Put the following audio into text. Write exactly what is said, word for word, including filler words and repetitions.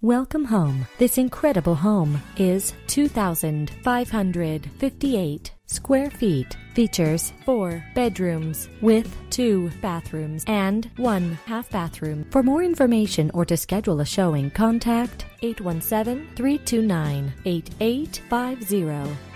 Welcome home. This incredible home is two thousand five hundred fifty-eight square feet. Features four bedrooms with two bathrooms and one half bathroom. For more information or to schedule a showing, contact eight one seven, three two nine, eight eight five zero.